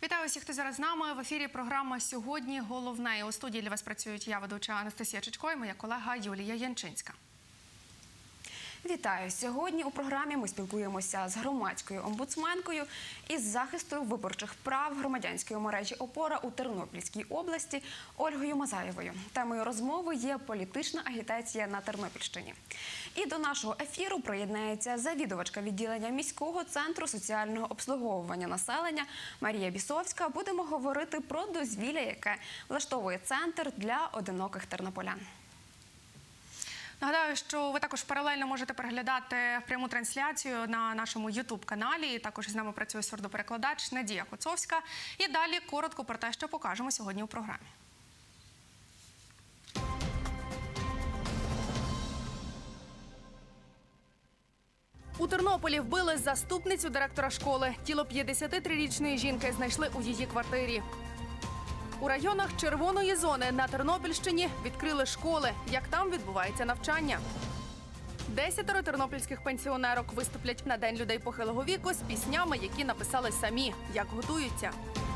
Вітаю всіх, хто зараз з нами. В ефірі програма «Сьогодні головне». У студії для вас працюють я, ведуча Анастасія Чичко, і моя колега Юлія Янчинська. Вітаю! Сьогодні у програмі ми спілкуємося з громадською омбудсменкою із захисту виборчих прав громадянської мережі «Опора» у Тернопільській області Ольгою Мазаєвою. Темою розмови є політична агітація на Тернопільщині. І до нашого ефіру приєднається завідувачка відділення міського центру соціального обслуговування населення Марія Бісовська. Будемо говорити про дозвілля, яке влаштовує центр для одиноких тернополян. Нагадаю, що ви також паралельно можете переглядати пряму трансляцію на нашому YouTube-каналі. Також з нами працює сурдоперекладач Надія Коцовська. І далі коротко про те, що покажемо сьогодні у програмі. У Тернополі вбили заступницю директора школи. Тіло 53-річної жінки знайшли у її квартирі. У районах червоної зони на Тернопільщині відкрили школи. Як там відбувається навчання? 10 тернопільських пенсіонерок виступлять на День людей похилого віку з піснями, які написали самі. Як готуються?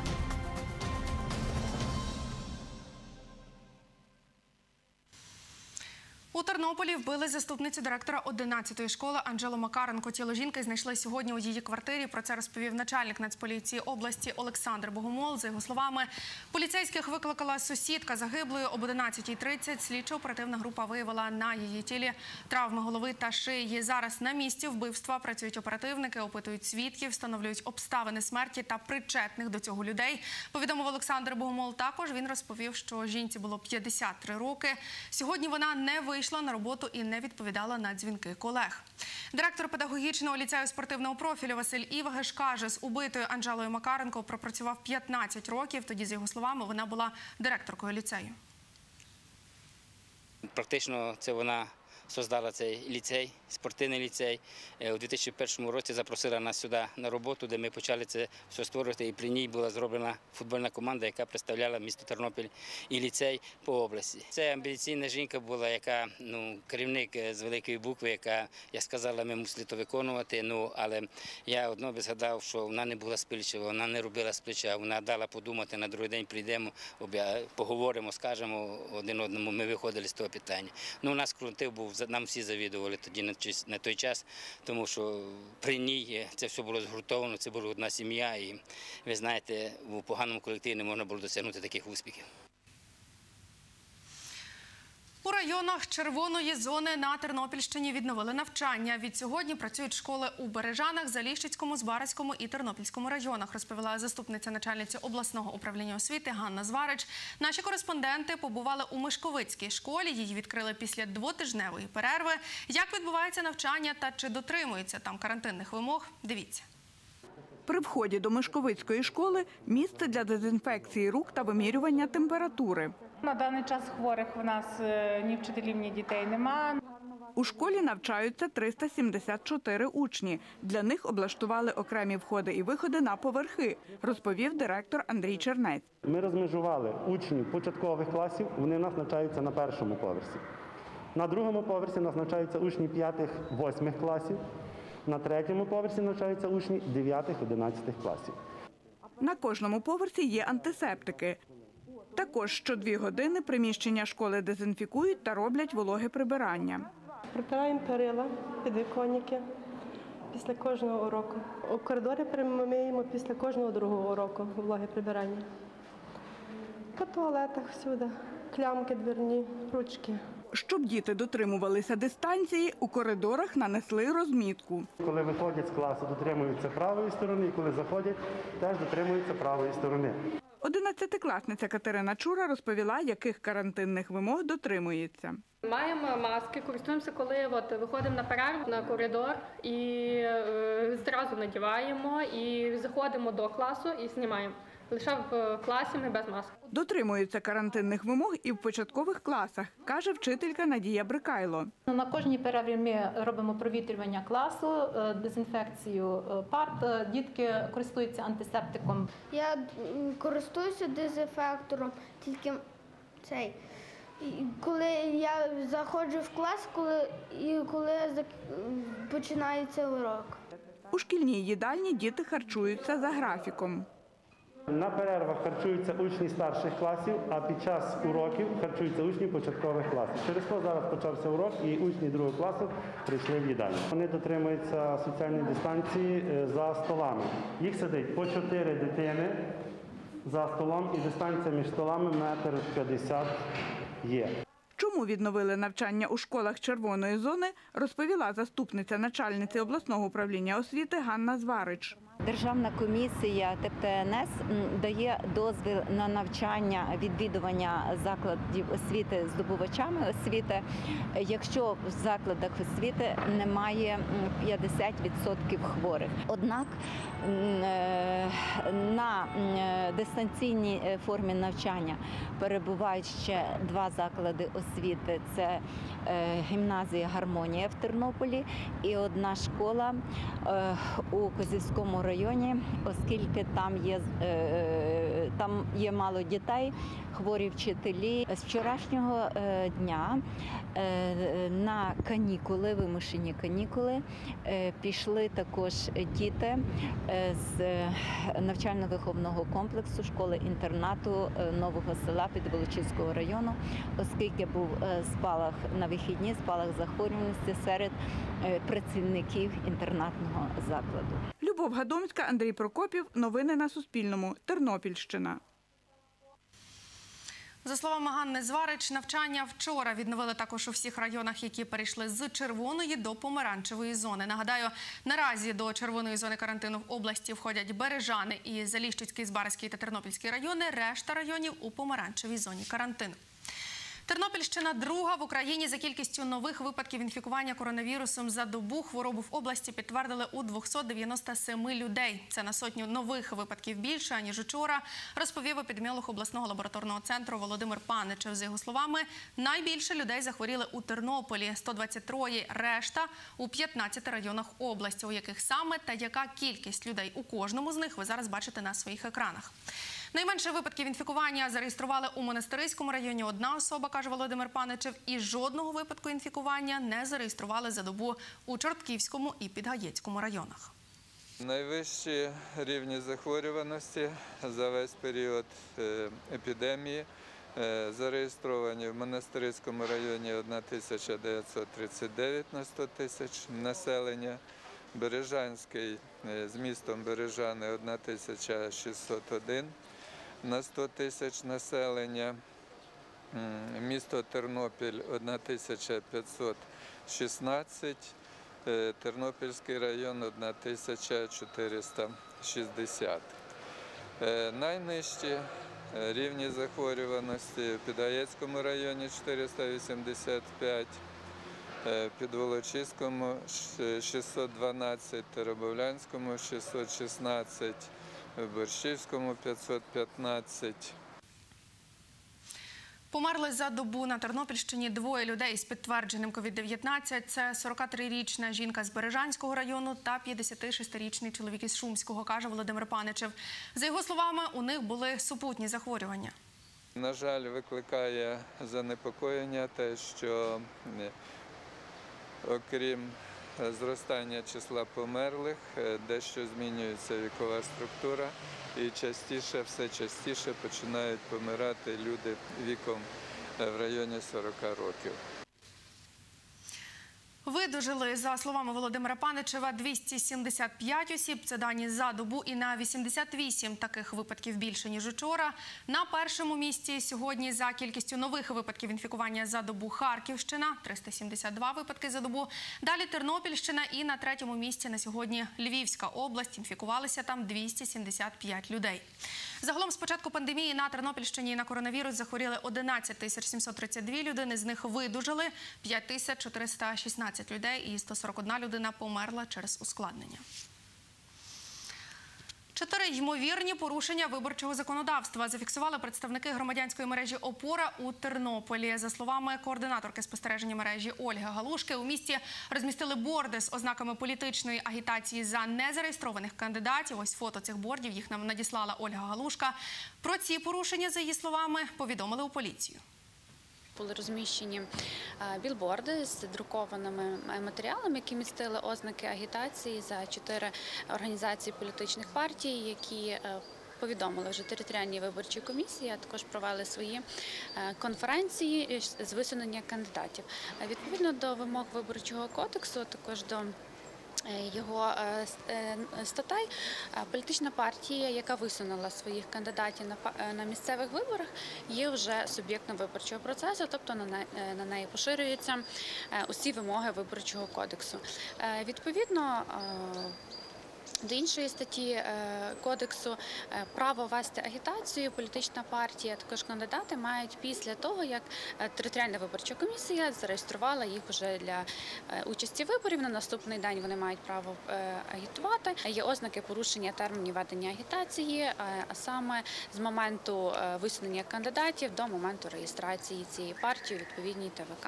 У Тернополі вбили заступницю директора 11-ї школи Анжелу Макаренко. Тіло жінки знайшли сьогодні у її квартирі. Про це розповів начальник Нацполіції області Олександр Богомол. За його словами, поліцейських викликала сусідка загиблої. Об 11:30 слідчо-оперативна група виявила на її тілі травми голови та шиї. Зараз на місці вбивства працюють оперативники, опитують свідків, встановлюють обставини смерті та причетних до цього людей. Повідомив Олександр Богомол. Також він розповів, що жінці було 53 роки. Сьогодні вона не вийшла на роботу і не відповідала на дзвінки колег. Директор педагогічного ліцею спортивного профілю Василь Івагеш каже, з убитою Анжелою Макаренко пропрацював 15 років. Тоді, з його словами, вона була директоркою ліцею. Практично це вона створила цей ліцей, спортивний ліцей. У 2001 році запросила нас сюди на роботу, де ми почали це все створювати. І при ній була зроблена футбольна команда, яка представляла місто Тернопіль і ліцей по області. Це амбіційна жінка була, яка керівник з великої букви, яка, я сказала, ми мусили то виконувати. Але я одно би згадав, що вона не була спильчива, вона не робила з плеча, вона дала подумати, на другий день прийдемо, поговоримо, скажемо один одному, ми виходили з того питання. У нас колектив був, нам всі завідували тоді на той час, тому що при ній це все було згуртовано, це була одна сім'я, і ви знаєте, у поганому колективі не можна було досягнути таких успіхів. У районах червоної зони на Тернопільщині відновили навчання. Відсьогодні працюють школи у Бережанах, Заліщицькому, Збаразькому і Тернопільському районах, розповіла заступниця начальниці обласного управління освіти Ганна Зварич. Наші кореспонденти побували у Мишковицькій школі. Її відкрили після двотижневої перерви. Як відбувається навчання та чи дотримуються там карантинних вимог? Дивіться. При вході до Мишковицької школи – місце для дезінфекції рук та вимірювання температури. На даний час хворих у нас ні вчителів, ні дітей немає. У школі навчаються 374 учні. Для них облаштували окремі входи і виходи на поверхи, розповів директор Андрій Чернець. Ми розмежували учнів початкових класів, вони у нас навчаються на першому поверсі. На другому поверсі у нас навчаються учні 5-8 класів. На третьому поверсі навчаються учні 9-11 класів. На кожному поверсі є антисептики. Також що 2 години приміщення школи дезінфікують та роблять вологе прибирання. Прибираємо перила, підвіконники після кожного уроку. У коридорі миємо після кожного другого уроку вологе прибирання. По туалетах всюди, клямки дверні, ручки. Щоб діти дотримувалися дистанції, у коридорах нанесли розмітку. Коли виходять з класу, дотримуються правої сторони, і коли заходять, теж дотримуються правої сторони. 11-класниця Катерина Чура розповіла, яких карантинних вимог дотримується. Маємо маски, користуємося, коли виходимо на перерву, на коридор і зразу надіваємо, і заходимо до класу і знімаємо. Лише в класі ми без масок. Дотримуються карантинних вимог і в початкових класах, каже вчителька Надія Брикайло. На кожній перерві ми робимо провітрювання класу, дезінфекцію парт. Дітки користуються антисептиком. Я користуюся дезінфектором, тільки коли я заходжу в клас, коли починається урок. У шкільній їдальні діти харчуються за графіком. На перервах харчуються учні старших класів, а під час уроків харчуються учні початкових класів. Через то зараз почався урок і учні другого класу прийшли в їдальню. Вони дотримуються соціальної дистанції за столами. Їх сидить по 4 дитини за столом і дистанція між столами 1,50 м є. Чому відновили навчання у школах червоної зони, розповіла заступниця начальниці обласного управління освіти Ганна Зварич. Державна комісія ТЕП-ТНС дає дозвіл на навчання, відвідування закладів освіти здобувачами освіти, якщо в закладах освіти немає 50% хворих. Однак на дистанційній формі навчання перебувають ще 2 заклади освіти. Це гімназія «Гармонія» в Тернополі і 1 школа у Козівському районі, оскільки там є мало дітей, хворі вчителі. З вчорашнього дня на канікули, вимушені канікули, пішли також діти з навчально-виховного комплексу школи-інтернату Нового Села Підволочиського району, оскільки був спалах на вихідні, спалах захворюваності серед працівників інтернатного закладу. Любов Гадомська, Андрій Прокопів. Новини на Суспільному. Тернопільщина. За словами Ганни Зварич, навчання вчора відновили також у всіх районах, які перейшли з червоної до помаранчевої зони. Нагадаю, наразі до червоної зони карантину в області входять Бережани і Заліщицький, Збаразький та Тернопільський райони, решта районів у помаранчевій зоні карантину. Тернопільщина друга в Україні за кількістю нових випадків інфікування коронавірусом за добу. Хворобу в області підтвердили у 297 людей. Це на 100 нових випадків більше, ніж учора, розповів епідеміолог обласного лабораторного центру Володимир Паничев. За його словами, найбільше людей захворіли у Тернополі – 123, решта – у 15 районах області. У яких саме та яка кількість людей у кожному з них ви зараз бачите на своїх екранах. Найменше випадків інфікування зареєстрували у Монастириському районі 1 особа, каже Володимир Паничев, і жодного випадку інфікування не зареєстрували за добу у Чортківському і Підгаєцькому районах. Найвищі рівні захворюваності за весь період епідемії зареєстровані в Монастириському районі 1939 на 100 тисяч населення, Бережанський з містом Бережани 1601 на 100 тисяч населення, місто Тернопіль 1516, Тернопільський район 1460. Найнижчі рівні захворюваності в Підгаєцькому районі 485, Підволочиському 612, Теребовлянському 616, Борщівському 515. Померли за добу на Тернопільщині 2 людей з підтвердженим COVID-19. Це 43-річна жінка з Бережанського району та 56-річний чоловік із Шумського, каже Володимир Паничев. За його словами, у них були супутні захворювання. На жаль, викликає занепокоєння те, що окрім зростання числа померлих, дещо змінюється вікова структура і все частіше починають помирати люди віком в районі 40 років. Видужили, за словами Володимира Паничева, 275 осіб. Це дані за добу і на 88 таких випадків більше, ніж учора. На першому місці сьогодні за кількістю нових випадків інфікування за добу Харківщина – 372 випадки за добу. Далі Тернопільщина і на 3-му місці на сьогодні Львівська область. Інфікувалися там 275 людей. Загалом з початку пандемії на Тернопільщині на коронавірус захворіли 11 732 людини, з них видужали 5 416 людей і 141 людина померла через ускладнення. 4 ймовірні порушення виборчого законодавства зафіксували представники громадянської мережі «Опора» у Тернополі. За словами координаторки спостереження мережі Ольги Галушки, у місті розмістили борди з ознаками політичної агітації за незареєстрованих кандидатів. Ось фото цих бордів, їх нам надіслала Ольга Галушка. Про ці порушення, за її словами, повідомили у поліцію. Були розміщені білборди з друкованими матеріалами, які містили ознаки агітації за 4 організації політичних партій, які повідомили вже територіальні виборчі комісії, а також провели свої конференції з висунення кандидатів. Відповідно до вимог Виборчого кодексу, також до його статей, політична партія, яка висунула своїх кандидатів на місцевих виборах, є вже суб'єктом виборчого процесу, тобто на неї поширюються усі вимоги Виборчого кодексу. Відповідно до іншої статті кодексу, право вести агітацію політична партія, також кандидати мають після того, як територіальна виборча комісія зареєструвала їх вже для участі в виборів. На наступний день вони мають право агітувати. Є ознаки порушення термінів ведення агітації, а саме з моменту висунення кандидатів до моменту реєстрації цієї партії у відповідній ТВК.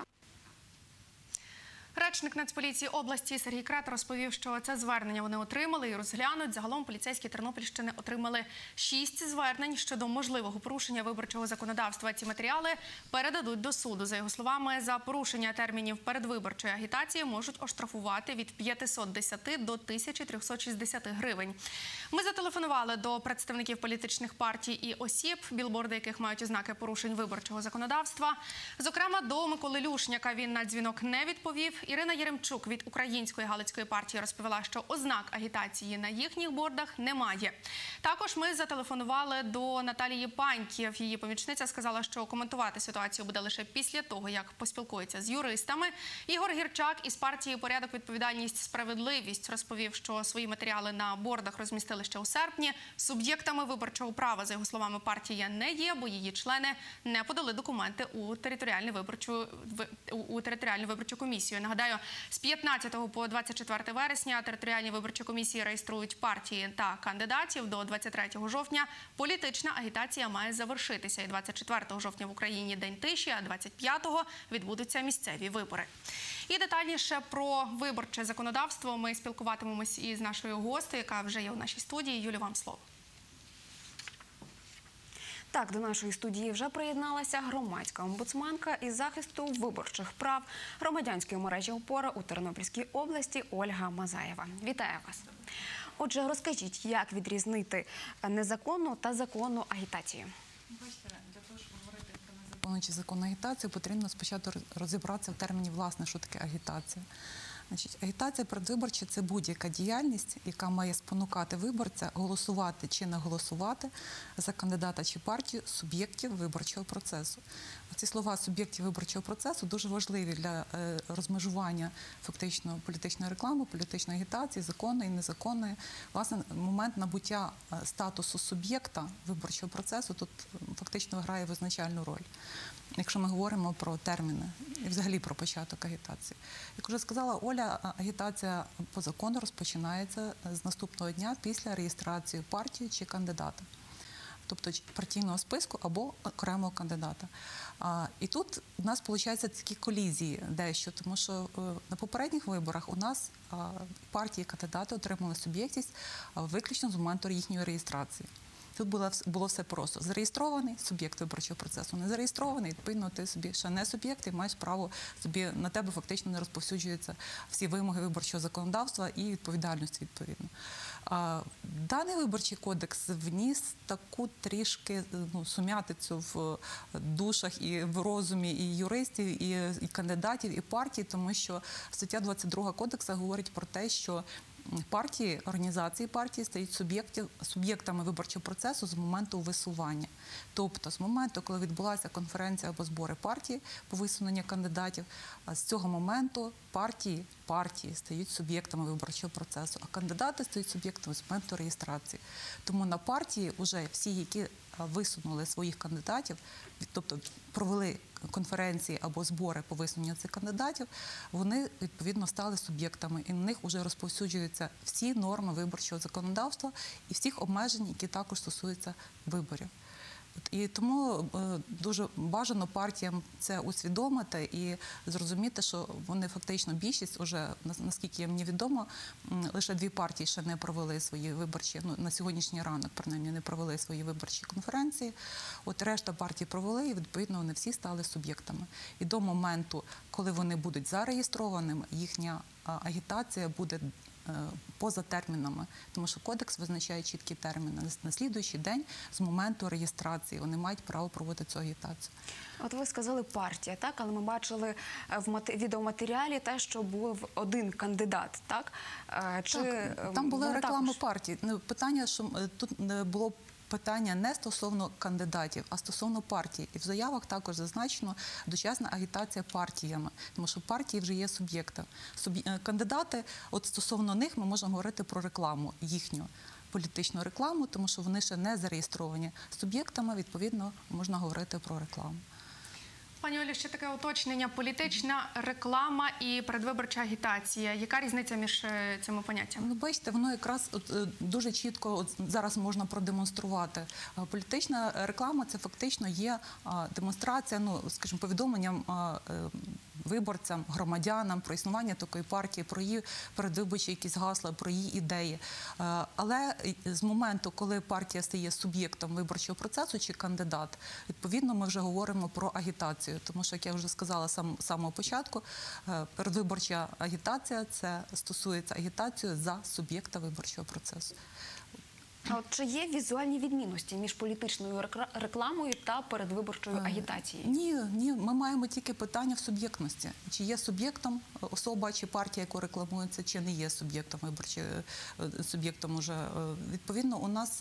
Речник Нацполіції області Сергій Крет розповів, що це звернення вони отримали і розглянуть. Загалом поліцейські Тернопільщини отримали 6 звернень щодо можливого порушення виборчого законодавства. Ці матеріали передадуть до суду. За його словами, за порушення термінів передвиборчої агітації можуть оштрафувати від 510 до 1360 гривень. Ми зателефонували до представників політичних партій і осіб, білборди яких мають ознаки порушень виборчого законодавства. Зокрема, до Миколи Люшняка він на дзвінок не відповів. Ірина Єремчук від Української Галицької партії розповіла, що ознак агітації на їхніх бордах немає. Також ми зателефонували до Наталії Паньків. Її помічниця сказала, що коментувати ситуацію буде лише після того, як поспілкується з юристами. Ігор Гірчак із партії «Порядок, відповідальність, справедливість» розповів, що свої матеріали на бордах розмістили ще у серпні. Суб'єктами виборчого права, за його словами, партія не є, бо її члени не подали документи у територіальну виборчу комісію. Нагадаю, з 15 по 24 вересня територіальні виборчі комісії реєструють партії та кандидатів. До 23 жовтня політична агітація має завершитися. І 24 жовтня в Україні День тиші, а 25-го відбудуться місцеві вибори. І детальніше про виборче законодавство ми спілкуватимемось із нашою гостею, яка вже є у нашій студії. Юлі, вам слово. Так, до нашої студії вже приєдналася громадська омбудсменка із захисту виборчих прав громадянської мережі «Опора» у Тернопільській області Ольга Мазаєва. Вітаю вас. Отже, розкажіть, як відрізнити незаконну та законну агітацію? Бачите, для того, щоб говорити про незаконну чи законну агітацію, потрібно спочатку розібратися в терміні, власне, що таке агітація. Значить, агітація передвиборча – це будь-яка діяльність, яка має спонукати виборця голосувати чи не голосувати за кандидата чи партію суб'єктів виборчого процесу. Ці слова «суб'єктів виборчого процесу» дуже важливі для розмежування фактично політичної реклами, політичної агітації, законної і незаконної. Власне, момент набуття статусу суб'єкта виборчого процесу тут фактично грає визначальну роль, якщо ми говоримо про терміни і взагалі про початок агітації. Як вже сказала Оля, агітація по закону розпочинається з наступного дня після реєстрації партії чи кандидата, тобто партійного списку або окремого кандидата. І тут у нас, виходить, такі колізії дещо, тому що на попередніх виборах у нас партії і кандидати отримали суб'єктність виключно з моменту їхньої реєстрації. Тут було все просто. Зареєстрований суб'єкт виборчого процесу, не зареєстрований, відповідно, ти собі ще не суб'єкт і маєш право собі, на тебе фактично не розповсюджуються всі вимоги виборчого законодавства і відповідальність відповідно. Даний виборчий кодекс вніс таку трішки сум'ятицю в душах і в розумі і юристів, і кандидатів, і партій, тому що стаття 22 кодексу говорить про те, що партії, організації партії стають суб'єктами виборчого процесу з моменту висування. Тобто з моменту, коли відбулася конференція або збори партії по висуненню кандидатів, з цього моменту партії стають суб'єктами виборчого процесу, а кандидати стають суб'єктами з моменту реєстрації. Тому на партії вже всі, які висунули своїх кандидатів, тобто провели конференції або збори по висуненню цих кандидатів, вони, відповідно, стали суб'єктами. І на них вже розповсюджуються всі норми виборчого законодавства і всіх обмежень, які також стосуються виборів. І тому дуже бажано партіям це усвідомити і зрозуміти, що вони фактично більшість, уже, наскільки мені відомо, лише 2 партії ще не провели свої виборчі, на сьогоднішній ранок, принаймні, не провели свої виборчі конференції. От решта партій провели, і, відповідно, вони всі стали суб'єктами. І до моменту, коли вони будуть зареєстрованими, їхня агітація буде поза термінами, тому що кодекс визначає чіткі терміни. На слідуючий день з моменту реєстрації вони мають право проводити цю агітацію. От ви сказали партія, так? Але ми бачили в відеоматеріалі те, що був один кандидат, так? Там була реклама партії. Питання, що тут було питання не стосовно кандидатів, а стосовно партії. І в заявах також зазначено дочасна агітація партіями, тому що партії вже є суб'єктом. Кандидати, от стосовно них ми можемо говорити про рекламу, їхню політичну рекламу, тому що вони ще не зареєстровані суб'єктами, відповідно, можна говорити про рекламу. Пані Олі, ще таке уточнення. Політична реклама і передвиборча агітація. Яка різниця між цими поняттями? Ну, бачите, воно якраз дуже чітко зараз можна продемонструвати. Політична реклама – це фактично є демонстрація, скажімо, повідомленням виборцям, громадянам про існування такої партії, про її передвиборчі якісь гасла, про її ідеї. Але з моменту, коли партія стає суб'єктом виборчого процесу чи кандидат, відповідно, ми вже говоримо про агітацію. Тому що, як я вже сказала з самого початку, передвиборча агітація – це стосується агітації за суб'єкта виборчого процесу. А от чи є візуальні відмінності між політичною рекламою та передвиборчою агітацією? Ні, ми маємо тільки питання в суб'єктності. Чи є суб'єктом особа чи партія, яку рекламується, чи не є суб'єктом суб'єктом уже. Відповідно, у нас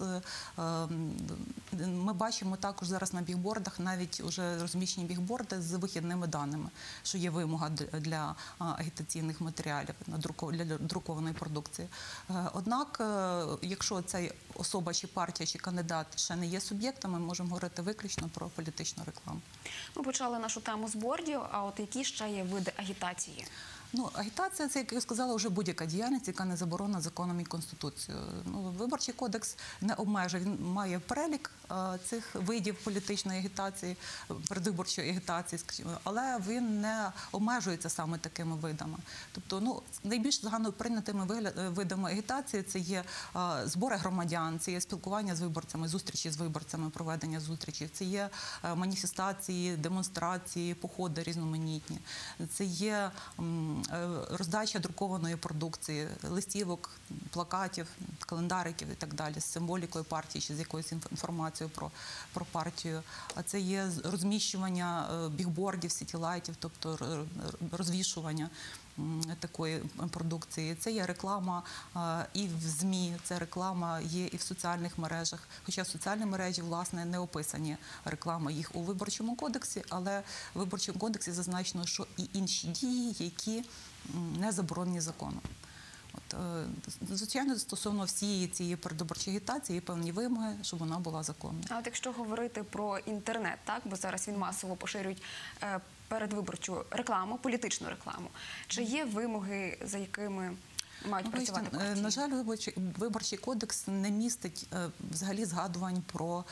ми бачимо також зараз на бігбордах навіть уже розміщені бігборди з вихідними даними, що є вимога для агітаційних матеріалів, для друкованої продукції. Однак, якщо цей особа чи партія, чи кандидат ще не є суб'єктами, ми можемо говорити виключно про політичну рекламу. Ми почали нашу тему з бордів, а от які ще є види агітації? Агітація – це, як я сказала, вже будь-яка діяльність, яка не заборонена законом і Конституцією. Виборчий кодекс не обмежує, він має перелік цих видів політичної агітації, передвиборчої агітації, але він не обмежується саме такими видами. Тобто, найбільш загальноприйнятими видами агітації – це є збори громадян, це є спілкування з виборцями, зустрічі з виборцями, проведення зустрічей, це є маніфестації, демонстрації, походи різноманітні, це є роздача друкованої продукції, листівок, плакатів, календариків і так далі, з символікою партії чи з якоюсь інформацією про партію. А це є розміщування бігбордів, сітілайтів, тобто розвішування такої продукції. Це є реклама і в ЗМІ, це реклама є і в соціальних мережах. Хоча в соціальні мережі, власне, не описані реклами їх у Виборчому кодексі, але в Виборчому кодексі зазначено, що і інші дії, які не заборонені законом. Звичайно, стосовно всієї цієї передвиборчої агітації є певні вимоги, щоб вона була законною. А от якщо говорити про інтернет, так, бо зараз він масово поширюють передвиборчу рекламу, політичну рекламу, чи є вимоги, за якими мають працювати партії? На жаль, Виборчий кодекс не містить взагалі згадувань про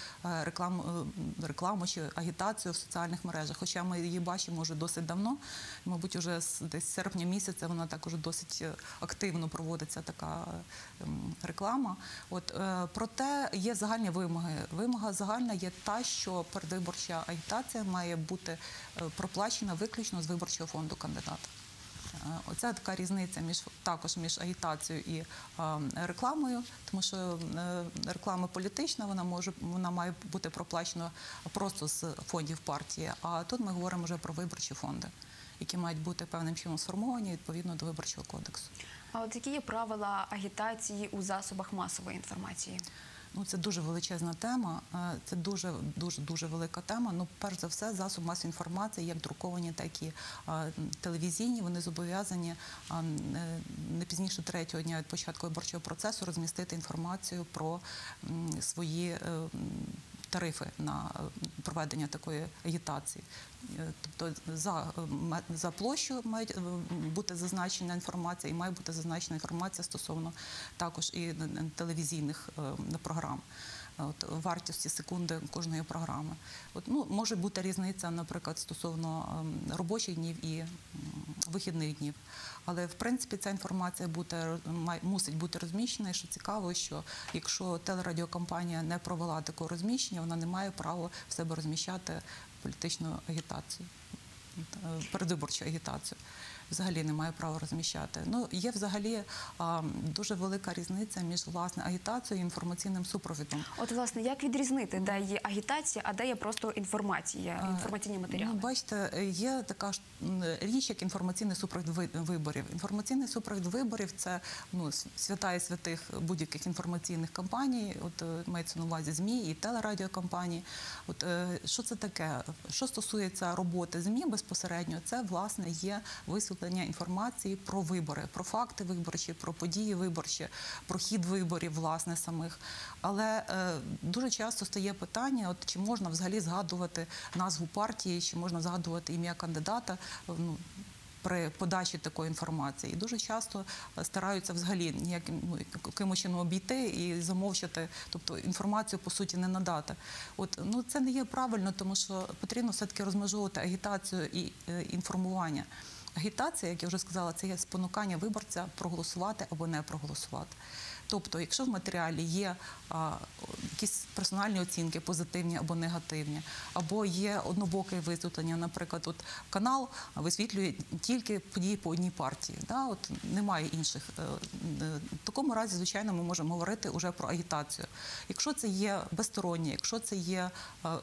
рекламу чи агітацію в соціальних мережах. Хоча ми її бачимо вже досить давно, мабуть, вже десь з серпня місяця вона також досить активно проводиться така реклама. Проте є загальні вимоги. Вимога загальна є та, що передвиборча агітація має бути проплачена виключно з виборчого фонду кандидата. Оце така різниця також між агітацією і рекламою, тому що реклама політична, вона має бути проплачена просто з фондів партії, а тут ми говоримо вже про виборчі фонди, які мають бути певним чином сформовані відповідно до Виборчого кодексу. А от які є правила агітації у засобах масової інформації? Це дуже величезна тема, це дуже велика тема. Перш за все, засоби масової інформації, як друковані, так і телевізійні, вони зобов'язані не пізніше 3-го дня від початку виборчого процесу розмістити інформацію про свої тарифи на проведення такої агітації. Тобто за площу має бути зазначена інформація і має бути зазначена інформація стосовно також і телевізійних програм. Вартості секунди кожної програми. Може бути різниця, наприклад, стосовно робочих днів і вихідних днів. Але, в принципі, ця інформація мусить бути розміщена. І що цікаво, що якщо телерадіокомпанія не провела такого розміщення, вона не має права в себе розміщати політичну агітацію, передвиборчу агітацію. взагалі не має права розміщати. Ну, є взагалі дуже велика різниця між, власне, агітацією і інформаційним супровідом. От, власне, як відрізнити, де є агітація, а де є просто інформація, інформаційні матеріали? Ну, бачите, є така річ, як інформаційний супровід виборів. Інформаційний супровід виборів – це свята і святих будь-яких інформаційних кампаній, от мається на увазі ЗМІ і телерадіокампанії. От що це таке? Що стосується роботи ЗМІ безпосередньо, це, власне, є висвітлення інформації про вибори, про факти виборчі, про події виборчі, про хід виборів, власне, самих. Але дуже часто стає питання, от, чи можна взагалі згадувати назву партії, чи можна згадувати ім'я кандидата при подачі такої інформації. І дуже часто стараються взагалі якимось чином обійти і замовчати, тобто інформацію, по суті, не надати. От, це не є правильно, тому що потрібно все-таки розмежовувати агітацію і інформування. Агітація, як я вже сказала, це є спонукання виборця проголосувати або не проголосувати. Тобто, якщо в матеріалі є якісь персональні оцінки, позитивні або негативні, або є однобоке висвітлення, наприклад, от канал висвітлює тільки події по одній партії, от немає інших. В такому разі, звичайно, ми можемо говорити вже про агітацію. Якщо це є безстороннє, якщо це є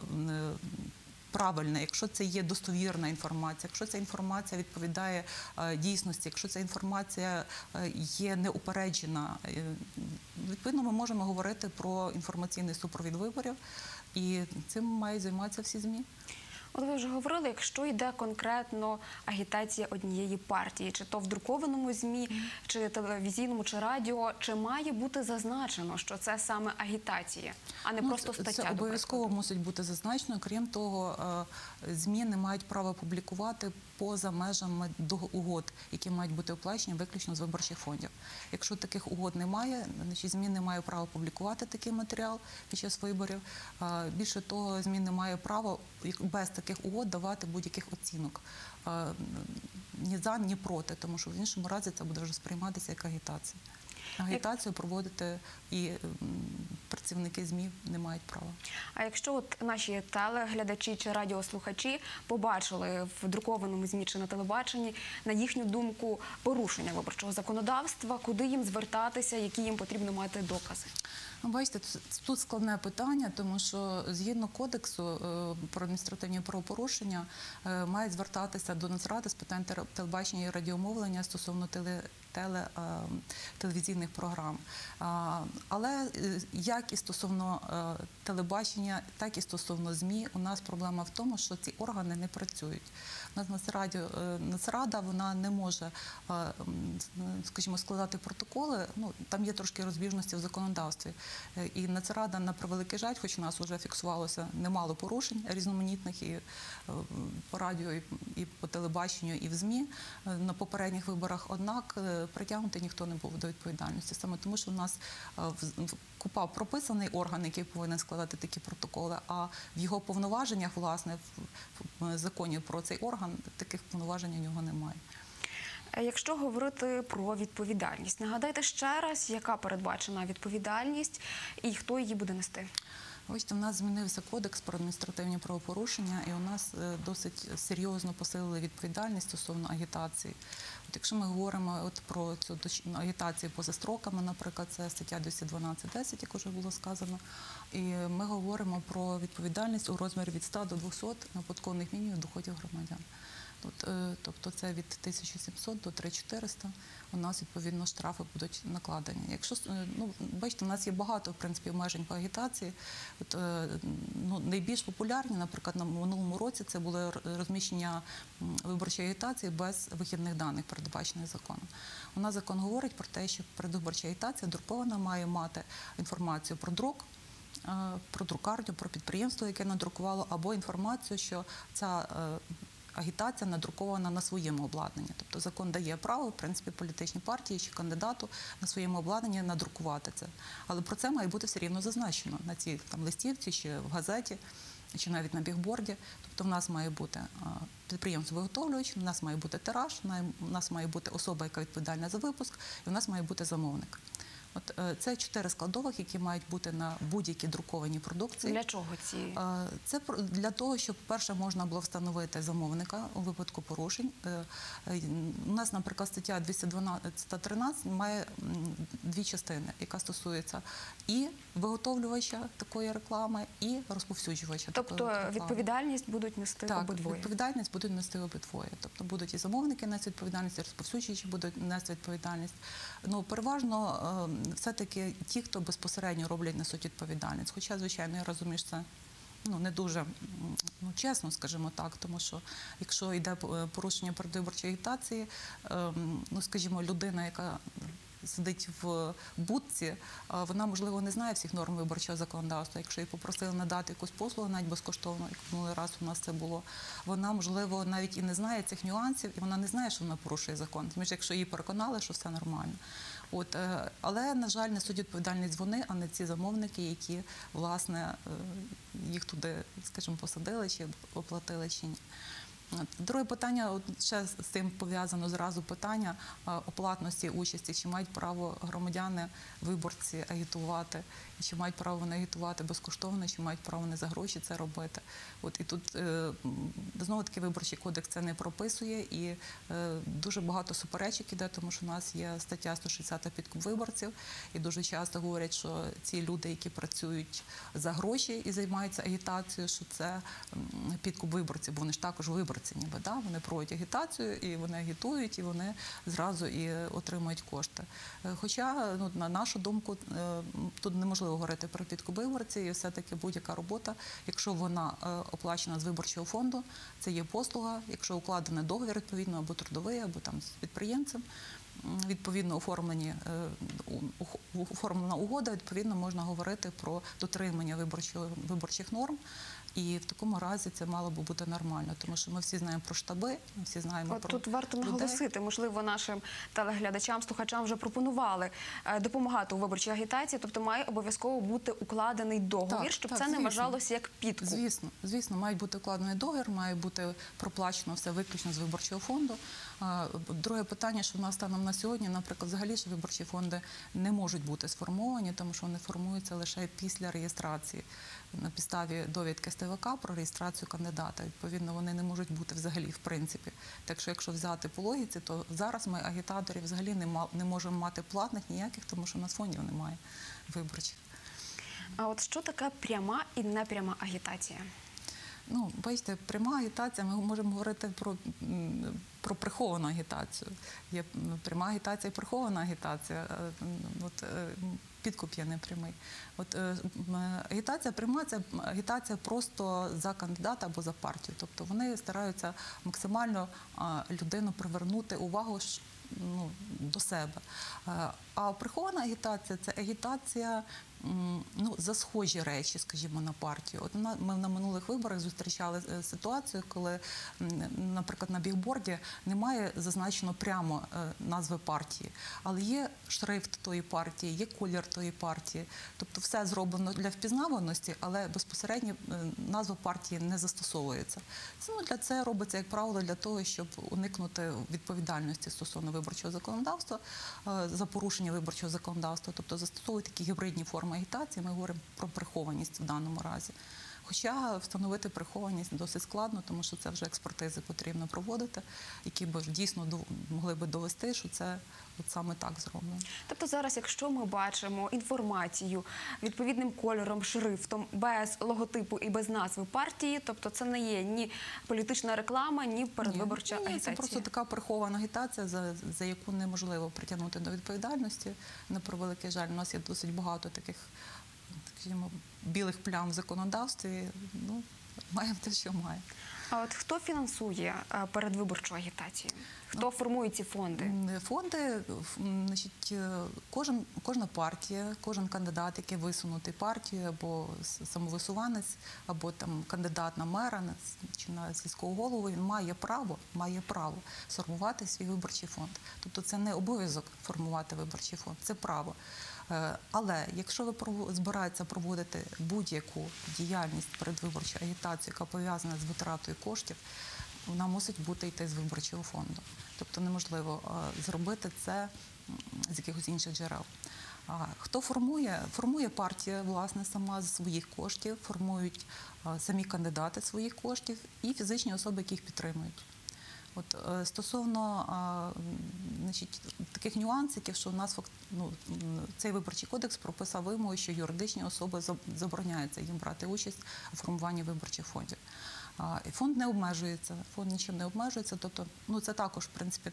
правильна, якщо це є достовірна інформація, якщо ця інформація відповідає дійсності, якщо ця інформація є неупереджена, відповідно, ми можемо говорити про інформаційний супровід виборів, і цим мають займатися всі ЗМІ. От ви вже говорили, якщо йде конкретно агітація однієї партії, чи то в друкованому ЗМІ, чи телевізійному, чи радіо, чи має бути зазначено, що це саме агітація, а не просто стаття? Це обов'язково мусить бути зазначено. Крім того, ЗМІ не мають права публікувати поза межами угод, які мають бути оплачені виключно з виборчих фондів. Якщо таких угод немає, значить ЗМІ не має права публікувати такий матеріал під час виборів. Більше того, ЗМІ не має права без таких угод давати будь-яких оцінок. Ні за, ні проти, тому що в іншому разі це буде вже сприйматися як агітація. Агітацію проводити і працівники ЗМІ не мають права. А якщо от наші телеглядачі чи радіослухачі побачили в друкованому ЗМІ чи на телебаченні, на їхню думку, порушення виборчого законодавства, куди їм звертатися, які їм потрібно мати докази? Бачите, тут складне питання, тому що згідно кодексу про адміністративні правопорушення мають звертатися до Нацради з питань телебачення і радіомовлення стосовно телевізійних програм. Але як і стосовно телебачення, так і стосовно ЗМІ, у нас проблема в тому, що ці органи не працюють. У нас Нацрада, вона не може, скажімо, складати протоколи, там є трошки розбіжності в законодавстві. І Нацрада, на превеликий жаль, хоч у нас вже фіксувалося немало порушень різноманітних і по радіо, і по телебаченню, і в ЗМІ на попередніх виборах, однак притягнути ніхто не був до відповідальності. Саме тому, що у нас в КУПА прописаний орган, який повинен складати такі протоколи, а в його повноваженнях, власне, в законі про цей орган, таких повноважень у нього немає. Якщо говорити про відповідальність, нагадайте ще раз, яка передбачена відповідальність і хто її буде нести? Ось у нас змінився кодекс про адміністративні правопорушення, і у нас досить серйозно посилили відповідальність стосовно агітації. От якщо ми говоримо про цю агітацію поза строками, наприклад, це стаття 212.10, як вже було сказано, і ми говоримо про відповідальність у розмірі від 100 до 200 неоподаткованих мінімумів доходів громадян. Тобто це від 1700 до 3400 у нас, відповідно, штрафи будуть накладені. Якщо, бачите, у нас є багато, в принципі, обмежень по агітації. Найбільш популярні, наприклад, на минулому році це було розміщення виборчої агітації без вихідних даних, передбачених законом. У нас закон говорить про те, що передвиборча агітація друкована має мати інформацію про друк, про друкарню, про підприємство, яке надрукувало, або інформацію, що ця агітація надрукована на своєму обладнанні. Тобто закон дає право, в принципі, політичній партії чи кандидату на своєму обладнанні надрукувати це. Але про це має бути все рівно зазначено на цій листівці, чи в газеті, чи навіть на бігборді. Тобто в нас має бути підприємство-виготовлювач, в нас має бути тираж, у нас має бути особа, яка відповідальна за випуск, і в нас має бути замовник. Це 4 складових, які мають бути на будь-якій друкованій продукції. Для чого ці? Це для того, щоб перше можна було встановити замовника у випадку порушень. У нас, наприклад, стаття 212-13 має 2 частини, яка стосується і виготовлювача такої реклами, і розповсюджувача такої реклами. Тобто відповідальність будуть нести обидвоє? Так, відповідальність будуть нести обидвоє. Тобто будуть і замовники нести відповідальність, і розповсюджувачі будуть нести відповідальність. Ну, переважно все-таки ті, хто безпосередньо роблять, несуть відповідальність. Хоча, звичайно, я розумію, що це не дуже чесно, скажімо так, тому що якщо йде порушення передвиборчої агітації, скажімо, людина, яка сидить в будці, вона, можливо, не знає всіх норм виборчого законодавства. Якщо її попросили надати якусь послугу, навіть безкоштовно, як минулий раз у нас це було, вона, можливо, навіть і не знає цих нюансів, і вона не знає, що вона порушує закон. Тому що якщо її переконали, що все нормально. Але, на жаль, несуть відповідальність вони, а не ці замовники, які, власне, їх туди, скажімо, посадили, чи оплатили, чи ні. Друге питання, ще з цим пов'язано зразу питання оплатності участі. Чи мають право громадяни, виборці агітувати, чи мають право вони агітувати безкоштовно, чи мають право не за гроші це робити. І тут, знову-таки, Виборчий кодекс це не прописує, і дуже багато суперечок іде, тому що у нас є стаття 160 підкуп виборців, і дуже часто говорять, що ці люди, які працюють за гроші і займаються агітацією, що це підкуп виборців, бо вони ж також виборці, ніби, да? Вони проводять агітацію, і вони агітують, і вони зразу і отримують кошти. Хоча, на нашу думку, тут неможливо говорити про підкуп виборців, і все-таки будь-яка робота, якщо вона оплачена з виборчого фонду, це є послуга, якщо укладений договір, відповідно, або трудовий, або там з підприємцем, відповідно оформлена угода, відповідно можна говорити про дотримання виборчих норм. І в такому разі це мало би бути нормально, тому що ми всі знаємо про штаби, ми всі знаємо про людей. Тут варто наголосити, можливо, нашим телеглядачам, слухачам вже пропонували допомагати у виборчій агітації, тобто має обов'язково бути укладений договір, щоб це не вважалося як підкуп. Звісно, має бути укладений договір, має бути проплачено все виключно з виборчого фонду. Друге питання, що в нас станом на сьогодні, наприклад, взагалі ж виборчі фонди не можуть бути сформовані, тому що вони формуються лише після реєстрації на підставі довідки з ТВК про реєстрацію кандидата. Відповідно, вони не можуть бути взагалі, в принципі. Так що, якщо взяти по логіці, то зараз ми агітаторів взагалі не можемо мати платних ніяких, тому що у нас фондів немає виборчих. А от що таке пряма і непряма агітація? Бачите, пряма агітація, ми можемо говорити про приховану агітацію. Є пряма агітація і прихована агітація. Підкуп є непрямий. Агітація пряма – це агітація просто за кандидата або за партію. Тобто вони стараються максимально людину привернути увагу до себе. А прихована агітація – це агітація за схожі речі, скажімо, на партію. Ми на минулих виборах зустрічали ситуацію, коли, наприклад, на бігборді немає зазначено прямо назви партії, але є шрифт тої партії, є колір тої партії. Тобто все зроблено для впізнаваності, але безпосередньо назва партії не застосовується. Це робиться, як правило, для того, щоб уникнути відповідальності стосовно виборчого законодавства, за порушення виборчого законодавства, тобто застосовують такі гібридні форми агітації, ми говоримо про прихованість в даному разі. Хоча встановити прихованість досить складно, тому що це вже експертизи потрібно проводити, які б дійсно могли б довести, що це саме так зроблено. Тобто зараз, якщо ми бачимо інформацію відповідним кольором, шрифтом, без логотипу і без назви партії, тобто це не є ні політична реклама, ні передвиборча агітація? Це просто така прихована агітація, за яку неможливо притягнути до відповідальності. На превеликий жаль, у нас є досить багато таких, скажімо, білих плям в законодавстві. Маємо те, що маємо. А от хто фінансує передвиборчу агітацію? Хто формує ці фонди? Фонди, значить, кожна партія, кожен кандидат, який висунутий партією, або самовисуванець, або там кандидат на мера чи на сільського голову, він має право сформувати свій виборчий фонд. Тобто це не обов'язок формувати виборчий фонд, це право. Але якщо ви збираєтеся проводити будь-яку діяльність передвиборчу агітацію, яка пов'язана з витратою коштів, вона мусить бути йти з виборчого фонду. Тобто неможливо зробити це з якихось інших джерел. Хто формує? Формує партія, власне, сама з своїх коштів, формують самі кандидати своїх коштів і фізичні особи, які їх підтримують. Стосовно таких нюансиків, що у нас цей виборчий кодекс прописав вимогу, що юридичні особи забороняється їм брати участь у формуванні виборчих фондів. Фонд не обмежується, фонд нічим не обмежується, тобто це також, в принципі,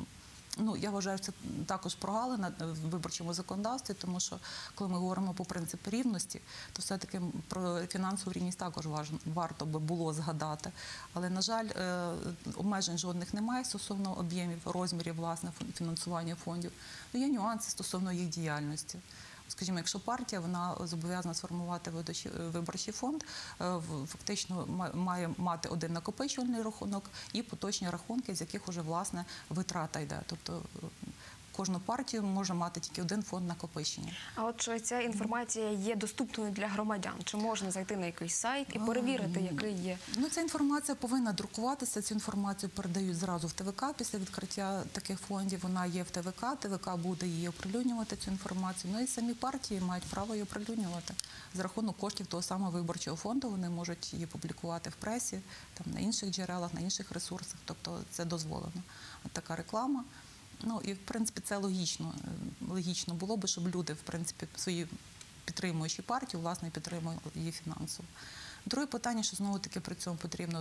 я вважаю, це також прогалина в виборчому законодавстві, тому що коли ми говоримо по принципу рівності, то все-таки про фінансову рівність також варто би було згадати. Але, на жаль, обмежень жодних немає стосовно об'ємів, розмірів, власне, фінансування фондів. Є нюанси стосовно їх діяльності. Скажімо, якщо партія, вона зобов'язана сформувати виборчий фонд, фактично має мати один накопичувальний рахунок і поточні рахунки, з яких вже, власне, витрата йде. Тобто кожну партію може мати тільки один фонд накопичення. А от чи ця інформація є доступною для громадян? Чи можна зайти на якийсь сайт і перевірити, який є? Ця інформація повинна друкуватися, цю інформацію передають зразу в ТВК після відкриття таких фондів. Вона є в ТВК, ТВК буде її оприлюднювати, цю інформацію. І самі партії мають право її оприлюднювати. За рахунок коштів того самого виборчого фонду вони можуть її публікувати в пресі, на інших джерелах, на інших ресурсах. Тобто це дозволено. Така реклама. І, в принципі, це логічно. Логічно було б, щоб люди, в принципі, свої підтримуючі партію, власне, підтримували її фінансово. Друге питання, що знову-таки при цьому потрібно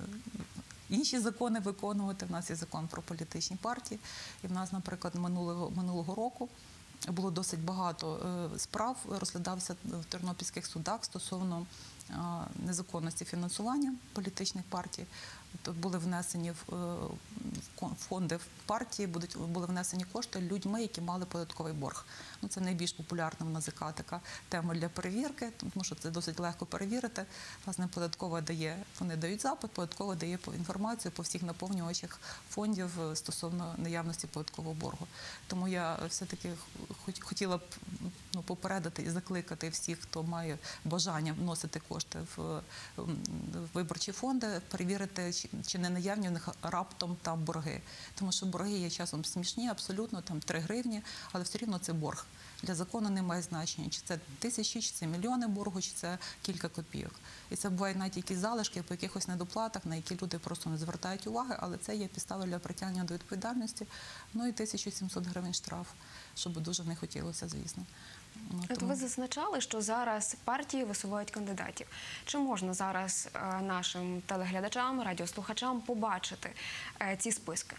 інші закони виконувати. У нас є закон про політичні партії. І в нас, наприклад, минулого року було досить багато справ, розглядався в тернопільських судах стосовно незаконності фінансування політичних партій. Були внесені в фонди в партії, були внесені кошти людьми, які мали податковий борг. Це найбільш популярна в НАЗК така тема для перевірки, тому що це досить легко перевірити. Власне, податкова дає, вони дають запит, податкова дає інформацію по всіх наповнювачах фондів стосовно наявності податкового боргу. Тому я все-таки хотіла б попередити і закликати всіх, хто має бажання вносити кошти в виборчі фонди, перевірити, чи не наявні в них раптом там борги. Тому що борги є часом смішні, абсолютно, там 3 гривні, але все рівно це борг. Для закону немає значення, чи це тисячі, чи це мільйони боргу, чи це кілька копійок. І це бувають навіть якісь залишки по якихось недоплатах, на які люди просто не звертають уваги, але це є підстави для притягнення до відповідальності. І 1700 гривень штраф, що би дуже не хотілося, звісно. Ви зазначали, що зараз партії висувають кандидатів. Чи можна зараз нашим телеглядачам, радіослухачам побачити ці списки?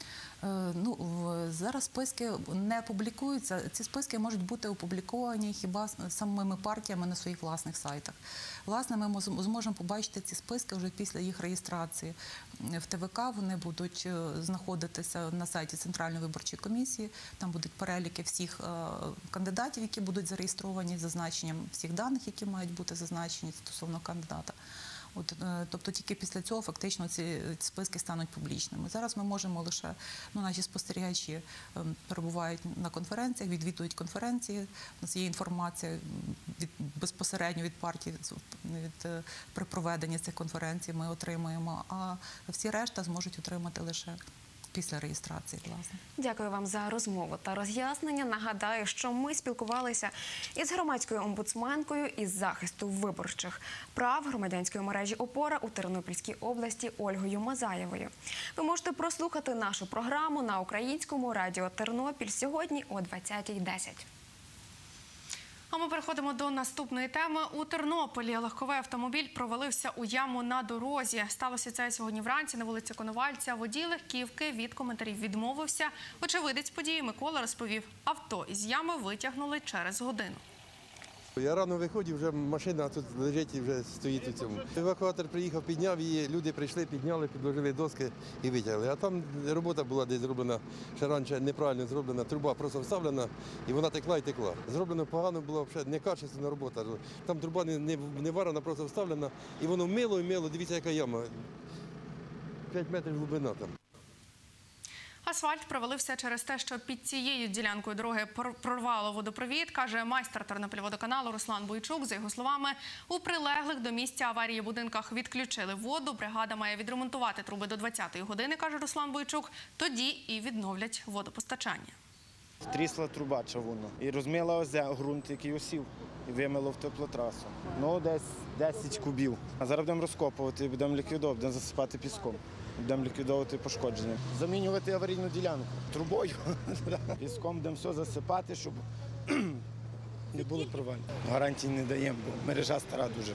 Зараз списки не публікуються. Ці списки можуть бути опубліковані хіба самими партіями на своїх власних сайтах. Власне, ми зможемо побачити ці списки вже після їх реєстрації в ТВК. Вони будуть знаходитися на сайті Центральної виборчої комісії. Там будуть переліки всіх кандидатів, які будуть зареєстровані, з зазначенням всіх даних, які мають бути зазначені стосовно кандидата. Тобто тільки після цього фактично ці списки стануть публічними. Зараз ми можемо лише, наші спостерігачі перебувають на конференціях, відвідують конференції. У нас є інформація безпосередньо від партій при проведенні цих конференцій ми отримуємо, а всі решта зможуть отримати лише після реєстрації, власне. Дякую вам за розмову та роз'яснення. Нагадаю, що ми спілкувалися із громадською омбудсменкою із захисту виборчих прав громадянської мережі «Опора» у Тернопільській області Ольгою Мазаєвою. Ви можете прослухати нашу програму на Українському радіо Тернопіль сьогодні о 20:10. А ми переходимо до наступної теми. У Тернополі легковий автомобіль провалився у яму на дорозі. Сталося це сьогодні вранці на вулиці Коновальця. Водій легківки від коментарів відмовився. Очевидець події Микола розповів, авто із ями витягнули через годину. Я рано виходив, вже машина тут лежить і вже стоїть у цьому. Евакуатор приїхав, підняв її, люди прийшли, підняли, підложили доски і витягли. А там робота була десь зроблена, ще раніше неправильно зроблена, труба просто вставлена і вона текла і текла. Зроблено погано було, взагалі некачественна робота. Там труба не варена, просто вставлена і воно мило і мило, дивіться, яка яма. 5 метрів глибина там. Асфальт провалився через те, що під цією ділянкою дороги прорвало водопровід, каже майстер Тернопільводоканалу Руслан Бойчук. За його словами, у прилеглих до місця аварії будинках відключили воду. Бригада має відремонтувати труби до 20-ї години, каже Руслан Бойчук. Тоді і відновлять водопостачання. Трісла труба чавунна і розмила ґрунт, який осів, і вимило в теплотрасу. Ну, десь 10 кубів. А зараз будемо розкопувати, будемо ліквідовувати, будемо засипати піском. Будемо ліквідовувати пошкодження. Замінювати аварійну ділянку трубою. Піском будемо все засипати, щоб не було провалів. Гарантій не даємо, бо мережа стара дуже.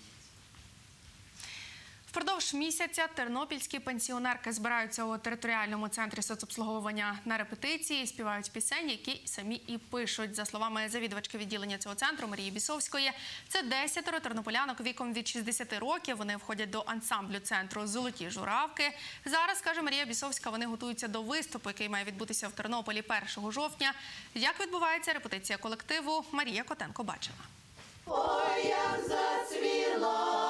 Впродовж місяця тернопільські пенсіонерки збираються у територіальному центрі соцобслуговування на репетиції і співають пісень, які самі і пишуть. За словами завідувачки відділення цього центру Марії Бісовської, це 10 тернополянок віком від 60 років. Вони входять до ансамблю центру «Золоті журавки». Зараз, каже Марія Бісовська, вони готуються до виступу, який має відбутися в Тернополі 1 жовтня. Як відбувається репетиція колективу, Марія Котенко бачила. Ой, як зацвіла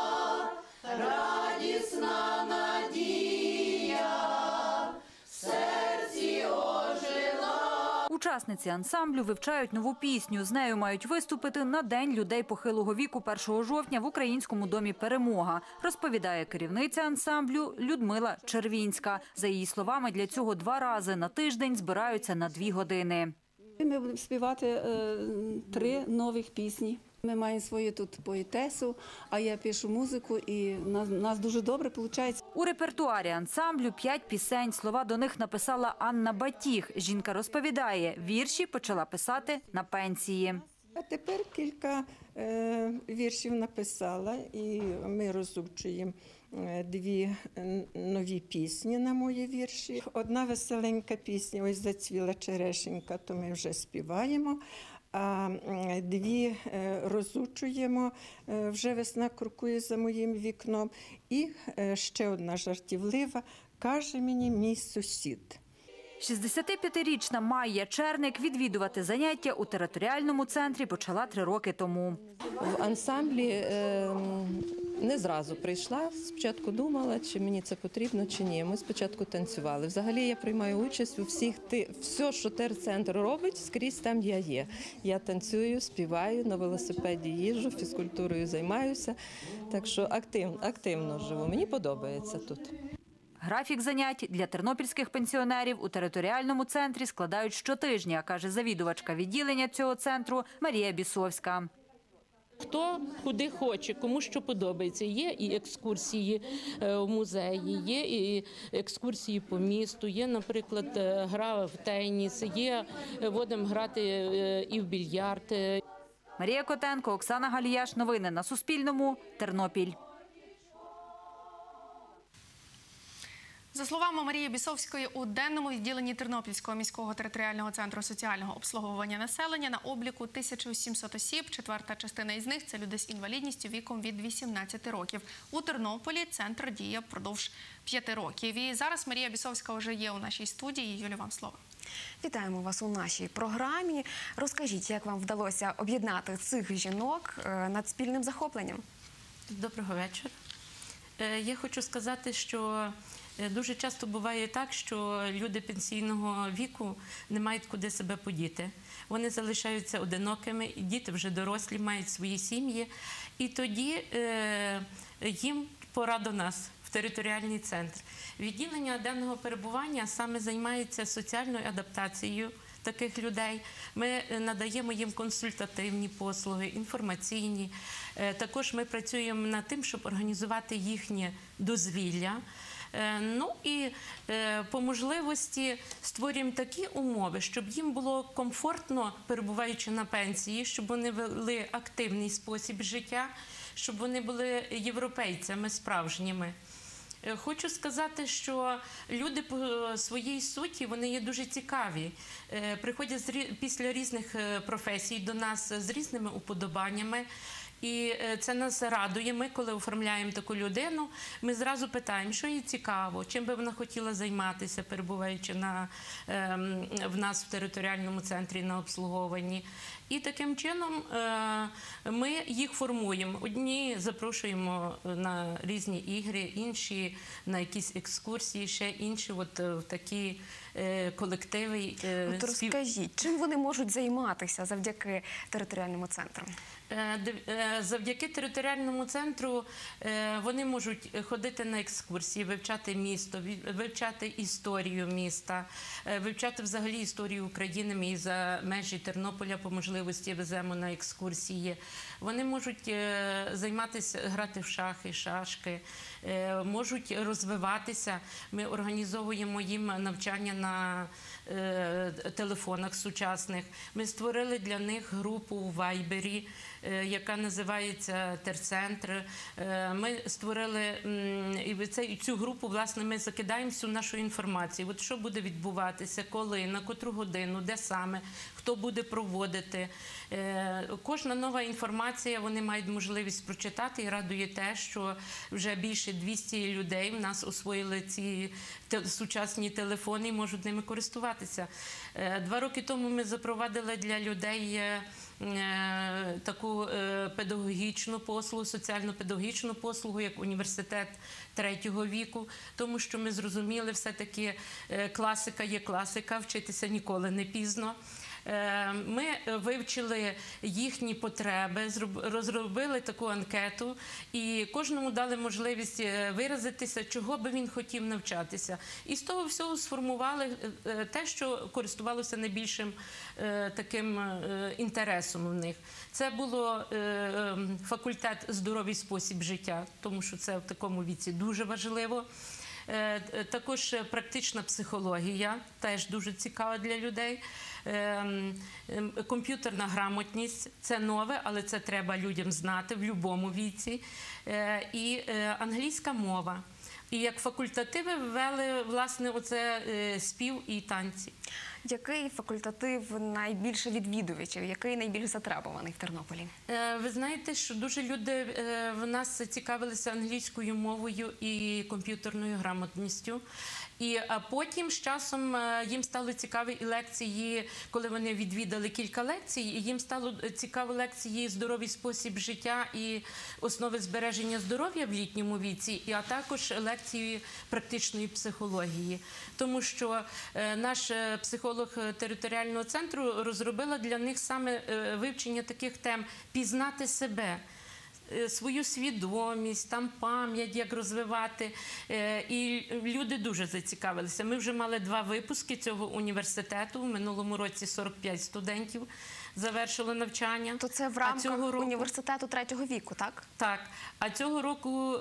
радісна надія, в серці ожила. Учасниці ансамблю вивчають нову пісню. З нею мають виступити на День людей похилого віку 1 жовтня в Українському домі «Перемога», розповідає керівниця ансамблю Людмила Червінська. За її словами, для цього 2 рази на тиждень збираються на 2 години. Ми будемо співати 3 нових пісні. Ми маємо свою тут поетесу, а я пишу музику, і в нас дуже добре виходить. У репертуарі ансамблю 5 пісень. Слова до них написала Анна Батіх. Жінка розповідає, вірші почала писати на пенсії. А тепер кілька віршів написала, і ми розучуємо 2 нові пісні на мої вірші. Одна веселенька пісня, ось зацвіла черешенька, то ми вже співаємо. А 2 розучуємо, вже весна крокує за моїм вікном. І ще одна жартівлива, каже мені мій сусід. 65-річна Майя Черник відвідувати заняття у територіальному центрі почала 3 роки тому. В ансамблі не зразу прийшла, спочатку думала, чи мені це потрібно, чи ні. Ми спочатку танцювали. Взагалі я приймаю участь у всіх, все, що терцентр робить, скрізь там я є. Я танцюю, співаю, на велосипеді їжджу, фізкультурою займаюся, так що активно живу. Мені подобається тут. Графік занять для тернопільських пенсіонерів у територіальному центрі складають щотижня, каже завідувачка відділення цього центру Марія Бісовська. Хто куди хоче, кому що подобається. Є і екскурсії в музеї, є і екскурсії по місту, є, наприклад, гра в теніс, є, водимо грати і в більярд. Марія Котенко, Оксана Галіяш. Новини на Суспільному. Тернопіль. За словами Марії Бісовської, у денному відділенні Тернопільського міського територіального центру соціального обслуговування населення на обліку 1700 осіб. 4-та частина із них – це люди з інвалідністю віком від 18 років. У Тернополі центр діє впродовж 5 років. І зараз Марія Бісовська вже є у нашій студії. Юлі, вам слово. Вітаємо вас у нашій програмі. Розкажіть, як вам вдалося об'єднати цих жінок над спільним захопленням? Доброго вечора. Я хочу сказати, що дуже часто буває так, що люди пенсійного віку не мають куди себе подіти. Вони залишаються одинокими, діти вже дорослі, мають свої сім'ї. І тоді їм пора до нас в територіальний центр. Відділення денного перебування саме займається соціальною адаптацією таких людей. Ми надаємо їм консультативні послуги, інформаційні. Також ми працюємо над тим, щоб організувати їхнє дозвілля. Ну і по можливості створюємо такі умови, щоб їм було комфортно, перебуваючи на пенсії, щоб вони вели активний спосіб життя, щоб вони були європейцями справжніми. Хочу сказати, що люди по своїй суті, вони є дуже цікаві. Приходять після різних професій до нас з різними уподобаннями. І це нас радує. Ми, коли оформляємо таку людину, ми зразу питаємо, що їй цікаво, чим би вона хотіла займатися, перебуваючи в нас в територіальному центрі на обслуговуванні. І таким чином ми їх формуємо. Одні запрошуємо на різні ігри, інші на якісь екскурсії, ще інші в такі колективи. От розкажіть, чим вони можуть займатися завдяки територіальному центру? Завдяки територіальному центру вони можуть ходити на екскурсії, вивчати місто, вивчати історію міста, вивчати взагалі історію України. Ми за межі Тернополя по можливості веземо на екскурсії. Вони можуть займатися, грати в шахи, шашки, можуть розвиватися. Ми організовуємо їм навчання на телефонах сучасних. Ми створили для них групу у Вайбері, яка називається Терцентр. Ми створили і цю групу, власне, ми закидаємо всю нашу інформацію. От що буде відбуватися, коли, на котру годину, де саме, хто буде проводити. Кожна нова інформація, вони мають можливість прочитати, і радує те, що вже більше 200 людей в нас освоїли ці сучасні телефони і можуть ними користуватися. 2 роки тому ми запровадили для людей таку педагогічну послугу, соціально-педагогічну послугу, як університет 3-го віку, тому що ми зрозуміли, все-таки класика є класика, вчитися ніколи не пізно. Ми вивчили їхні потреби, розробили таку анкету і кожному дали можливість виразитися, чого би він хотів навчатися. І з того всього сформували те, що користувалося найбільшим таким інтересом у них. Це було факультет «Здоровий спосіб життя», тому що це в такому віці дуже важливо. Також практична психологія, теж дуже цікава для людей. Комп'ютерна грамотність – це нове, але це треба людям знати в будь-якому віці. І англійська мова. І як факультативи ввели, власне, оце спів і танці. Який факультатив найбільше відвідувачів, який найбільш затребуваний в Тернополі? Ви знаєте, що дуже люди в нас цікавилися англійською мовою і комп'ютерною грамотністю. А потім з часом їм стали цікаві і лекції, коли вони відвідали кілька лекцій, і їм стало цікаві лекції «Здоровий спосіб життя» і «Основи збереження здоров'я в літньому віці», а також лекції практичної психології. Тому що наш психолог територіального центру розробила для них саме вивчення таких тем «Пізнати себе», свою свідомість, там пам'ять, як розвивати. І люди дуже зацікавилися. Ми вже мали 2 випуски цього університету. В минулому році 45 студентів завершило навчання. То це в рамках університету 3-го віку, так? Так. А цього року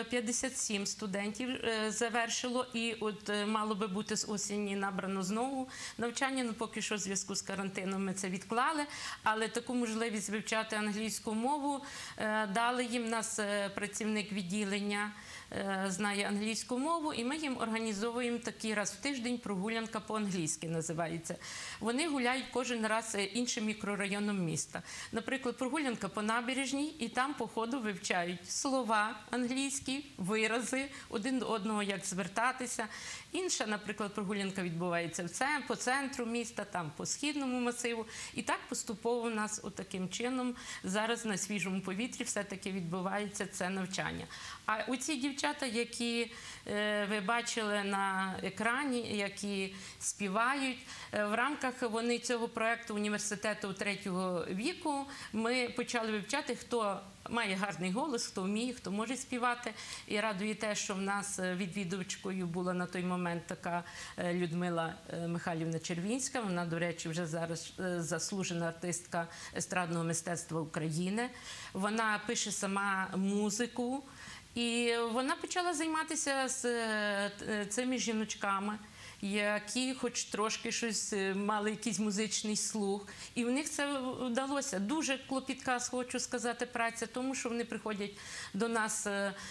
57 студентів завершило, і от мало би бути з осені набрано знову навчання. Ну, поки що в зв'язку з карантином ми це відклали, але таку можливість вивчати англійську мову дали їм. Нас працівник відділення знає англійську мову, і ми їм організовуємо такий раз в тиждень прогулянка по-англійськи називається. Вони гуляють кожен раз іншим мікрорайоном міста. Наприклад, прогулянка по набережній, і там по ходу вивчають слова англійські, вирази, один до одного як звертатися. Інша, наприклад, прогулянка відбувається по центру міста, там по східному масиву. І так поступово у нас отаким чином зараз на свіжому повітрі все-таки відбувається це навчання. А оці дівчата, які ви бачили на екрані, які співають, в рамках цього проєкту університету 3-го віку ми почали вивчати, хто має гарний голос, хто вміє, хто може співати. І радує те, що в нас відвідувачкою була на той момент така Людмила Михайлівна Червінська. Вона, до речі, вже зараз заслужена артистка естрадного мистецтва України. Вона пише сама музику. І вона почала займатися з цими жіночками, які хоч трошки щось мали, якийсь музичний слух. І в них це вдалося. Дуже клопітка, хочу сказати, праця, тому що вони приходять до нас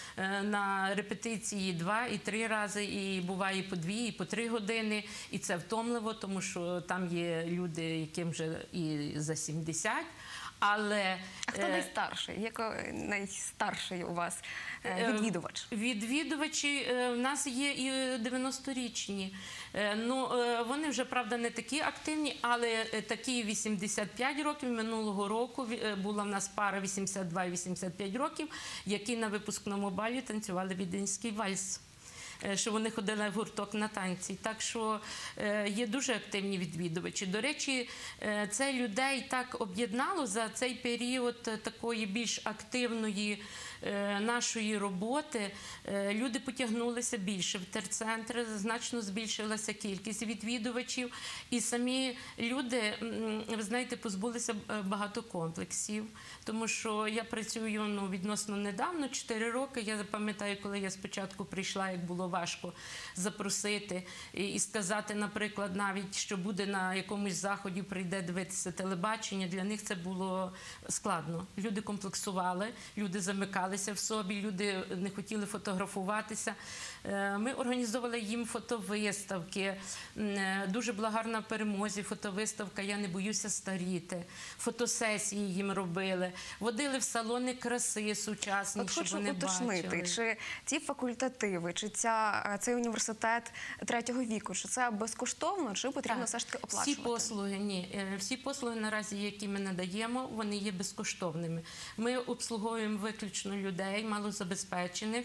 на репетиції 2 і 3 рази, і буває по 2, і по 3 години. І це втомливо, тому що там є люди, яким вже і за 70. Але А хто найстарший? Який найстарший у вас відвідувач? Відвідувачі в нас є і 90-річні. Ну, вони вже, правда, не такі активні, але такі 85 років. Минулого року була в нас пара 82 і 85 років, які на випускному балі танцювали віденський вальс. Що вони ходили в гурток на танці. Так що є дуже активні відвідувачі. До речі, це людей так об'єднало за цей період такої більш активної нашої роботи. Люди потягнулися більше в терцентр, значно збільшилася кількість відвідувачів. І самі люди, ви знаєте, позбулися багато комплексів. Тому що я працюю відносно недавно, 4 роки. Я пам'ятаю, коли я спочатку прийшла, як було важко запросити і сказати, наприклад, навіть, що буде на якомусь заході, прийде дивитися телебачення. Для них це було складно. Люди комплексували, люди замикалися в собі, люди не хотіли фотографуватися. Ми організовували їм фотовиставки. Дуже була гарна в Перемозі фотовиставка «Я не боюся старіти». Фотосесії їм робили. Водили в салони краси сучасні, щоб вони бачили. Хочу уточнити, чи ті факультативи, чи цей університет третього віку, чи це безкоштовно, чи потрібно все ж таки оплачувати? Всі послуги, ні. Всі послуги наразі, які ми надаємо, вони є безкоштовними. Ми обслуговуємо виключно людей, малозабезпечених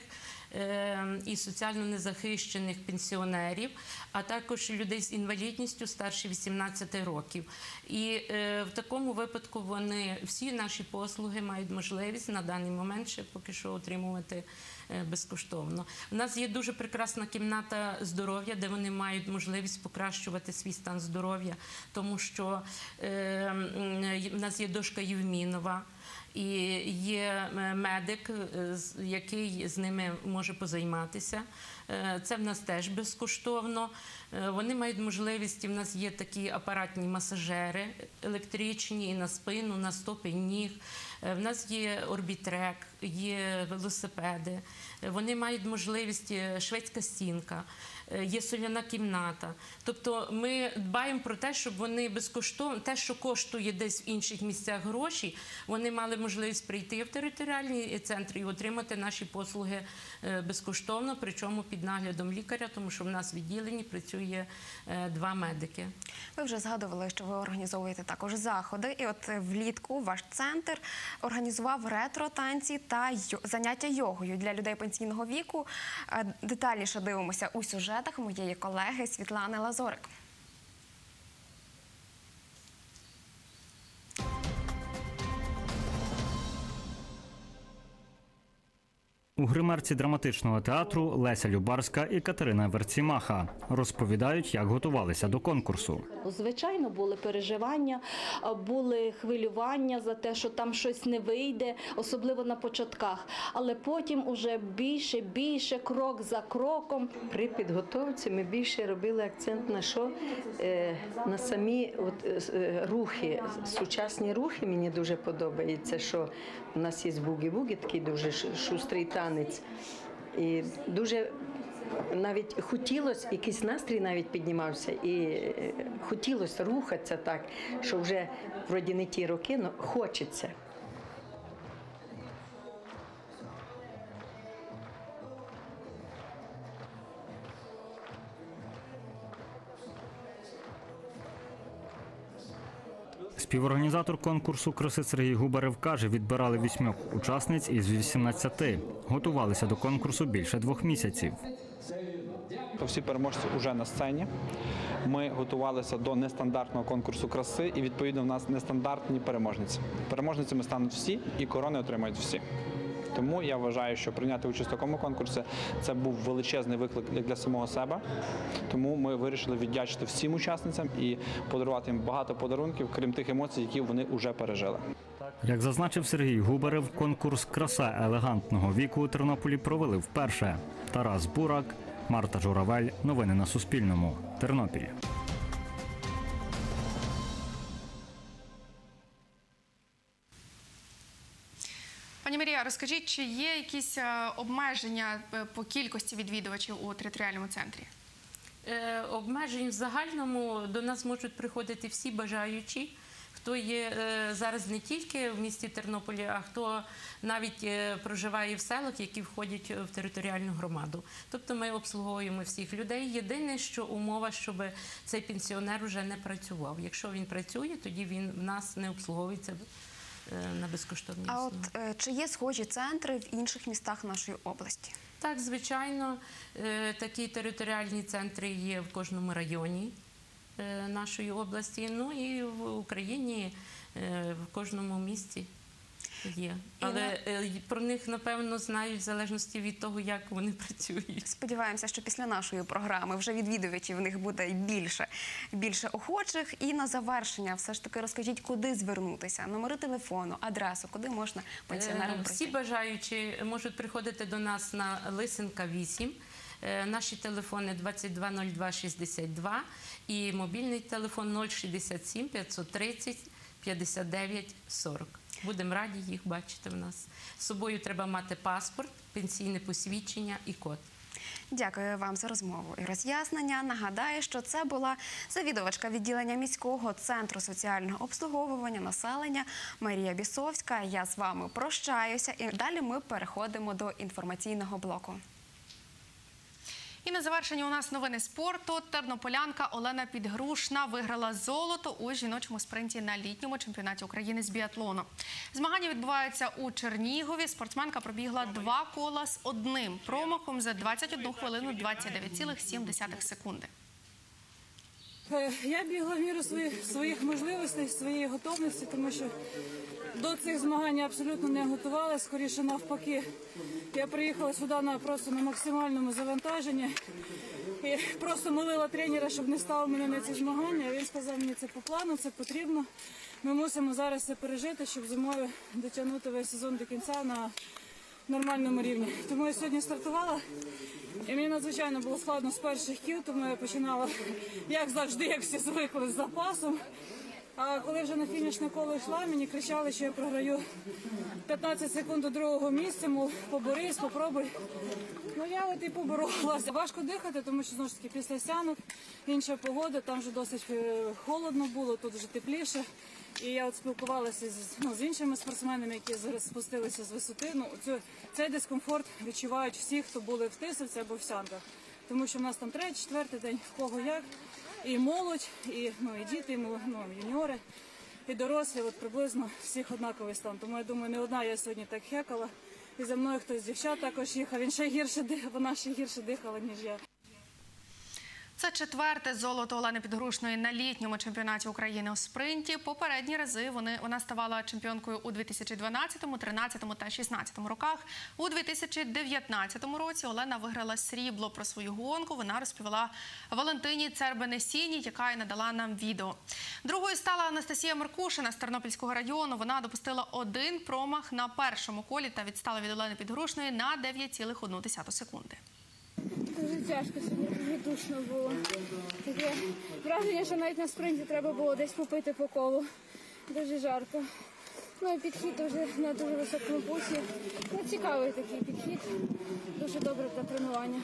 і соціально незахищених пенсіонерів, а також людей з інвалідністю старше 18 років. І в такому випадку вони, всі наші послуги мають можливість на даний момент ще поки що отримувати безкоштовно. У нас є дуже прекрасна кімната здоров'я, де вони мають можливість покращувати свій стан здоров'я, тому що в нас є дошка Євмінова, і є медик, який з ними може позайматися. Це в нас теж безкоштовно. Вони мають можливість, в нас є такі апаратні масажери електричні і на спину, на стопи, ніг. В нас є орбітрек, є велосипеди. Вони мають можливість, шведська стінка, є соляна кімната. Тобто ми дбаємо про те, щоб вони безкоштовно, те, що коштує десь в інших місцях гроші, вони мали можливість прийти в територіальний центр і отримати наші послуги безкоштовно, причому під наглядом лікаря, тому що в нас в відділенні працює 2 медики. Ви вже згадували, що ви організовуєте також заходи, і от влітку ваш центр організував ретро-танці та заняття йогою для людей пенсійного віку. Детальніше дивимося у сюжетах моєї колеги Світлани Лазорик. У гримерці драматичного театру Леся Любарська і Катерина Верцімаха розповідають, як готувалися до конкурсу. Звичайно, були переживання, були хвилювання за те, що там щось не вийде, особливо на початках. Але потім уже більше, крок за кроком. При підготовці ми більше робили акцент на що? На самі рухи, сучасні рухи мені дуже подобається, що у нас є бугі-бугі, такий дуже шустрий танець. І дуже навіть хотілося, якийсь настрій навіть піднімався, і хотілося рухатися так, що вже вроді не ті роки, але хочеться. Співорганізатор конкурсу краси Сергій Губарев каже, відбирали 8 учасниць із 18. Готувалися до конкурсу більше 2 місяців. Всі переможці вже на сцені. Ми готувалися до нестандартного конкурсу краси і, відповідно, в нас нестандартні переможниці. Переможницями стануть всі і корони отримають всі. Тому я вважаю, що прийняти участь в такому конкурсі – це був величезний виклик для самого себе. Тому ми вирішили віддячити всім учасницям і подарувати їм багато подарунків, крім тих емоцій, які вони вже пережили. Як зазначив Сергій Губарев, конкурс «Краса елегантного віку» у Тернополі провели вперше. Тарас Бурак, Марта Журавель. Новини на Суспільному. Тернопіль. Пані Марія, розкажіть, чи є якісь обмеження по кількості відвідувачів у територіальному центрі? Обмежень в загальному до нас можуть приходити всі бажаючі, хто є зараз не тільки в місті Тернополі, а хто навіть проживає в селах, які входять в територіальну громаду. Тобто ми обслуговуємо всіх людей. Єдине, що умова, щоб цей пенсіонер вже не працював. Якщо він працює, тоді він в нас не обслуговується на безкоштовній основі. А от чи є схожі центри в інших містах нашої області? Так, звичайно, такі територіальні центри є в кожному районі нашої області, ну і в Україні в кожному місті є. Але про них, напевно, знають в залежності від того, як вони працюють. Сподіваємося, що після нашої програми вже відвідувачів в них буде більше охочих. І на завершення все ж таки розкажіть, куди звернутися, номери телефону, адресу, куди можна пенсіонерам прийти? Всі бажаючі можуть приходити до нас на Лисенка 8. Наші телефони 220262 і мобільний телефон 067 530 59 40. Будемо раді їх бачити в нас. З собою треба мати паспорт, пенсійне посвідчення і код. Дякую вам за розмову і роз'яснення. Нагадаю, що це була завідувачка відділення міського центру соціального обслуговування населення Марія Бісовська. Я з вами прощаюся і далі ми переходимо до інформаційного блоку. І на завершення у нас новини спорту. Тернополянка Олена Підгрушна виграла золото у жіночому спринті на літньому чемпіонаті України з біатлону. Змагання відбуваються у Чернігові. Спортсменка пробігла 2 кола з одним промахом за 21 хвилину 29,7 секунди. Я бігла в міру своїх можливостей, своєї готовності, тому що до цих змагань я абсолютно не готувалася, скоріше навпаки. Я приїхала сюди просто на максимальному завантаженні і просто молила тренера, щоб не ставив мене на ці змагання. Він сказав, мені це по плану, це потрібно. Ми мусимо зараз це пережити, щоб зимою дотягнути весь сезон до кінця на нормальному рівні. Тому я сьогодні стартувала, і мені надзвичайно було складно з перших кіл, тому я починала, як завжди, як всі звикли, з запасом. А коли вже на фінішне коло йшла, мені кричали, що я програю 15 секунд до другого місця, мов, поборись, попробуй. Ну я от і поборолася. Важко дихати, тому що, знову ж таки, після сянок, інша погода, там вже досить холодно було, тут вже тепліше. І я от спілкувалася з іншими спортсменами, які зараз спустилися з висоти. Ну, цей дискомфорт відчувають всі, хто були в Тисовці або в Сянках. Тому що в нас там 3-4 день, в кого як. І молодь, і діти, і юніори, і дорослі, от приблизно всіх однаковий стан. Тому я думаю, не одна я сьогодні так хекала. І за мною хтось з дівчат також їхав, вона ще гірше дихала, ніж я. Це 4-те золото Олени Підгрушної на літньому чемпіонаті України у спринті. Попередні рази вона ставала чемпіонкою у 2012, 2013 та 2016 роках. У 2019 році Олена виграла срібло. Про свою гонку вона розповіла Валентині Цербенесіній, яка й надала нам відео. Другою стала Анастасія Маркушина з Тернопільського району. Вона допустила 1 промах на першому колі та відстала від Олени Підгрушної на 9,1 секунди. Дуже тяжко сьогодні, дуже душно було. Таке враження, що навіть на спринті треба було десь попити по колу. Дуже жарко. Ну і підхід вже на дуже високому пульсі. Ну, цікавий такий підхід. Дуже добре для тренування.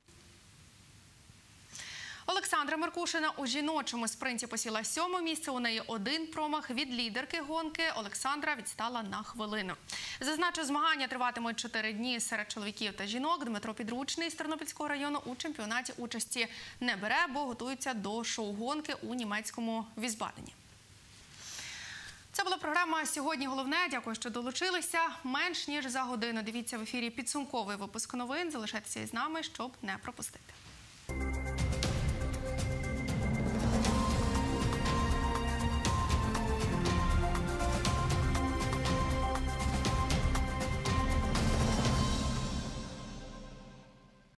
Олександра Маркушина у жіночому спринті посіла 7-е місце. У неї 1 промах. Від лідерки гонки Олександра відстала на хвилину. Зазначу, змагання триватимуть 4 дні серед чоловіків та жінок. Дмитро Підручний з Тернопільського району у чемпіонаті участі не бере, бо готується до шоу-гонки у німецькому Візбадені. Це була програма «Сьогодні головне». Дякую, що долучилися. Менш ніж за годину дивіться в ефірі підсумковий випуск новин. Залишайтеся із нами, щоб не пропустити.